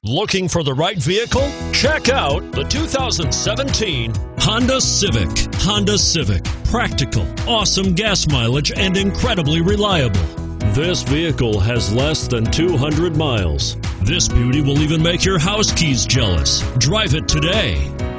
Looking for the right vehicle? Check out the 2017 Honda Civic. Honda Civic. Practical, awesome gas mileage, and incredibly reliable. This vehicle has less than 200 miles. This beauty will even make your house keys jealous. Drive it today.